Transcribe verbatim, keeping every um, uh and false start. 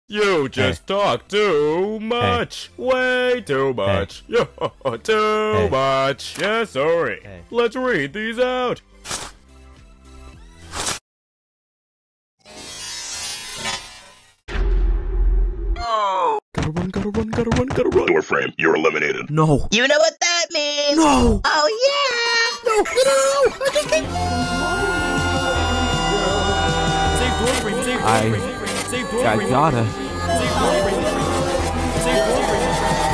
You just Hey. talk too much. Way too much. Yo, too Hey. much. Yes, sorry. Hey. Let's read these out. Gotta run, gotta run, gotta run, gotta run. DoorFrame, you're eliminated. No. You know what that means? No. Oh, yeah! No, no, no, no. I just can't. Save DoorFrame, save I- DoorFrame, save I DoorFrame. gotta. Save DoorFrame. Save DoorFrame.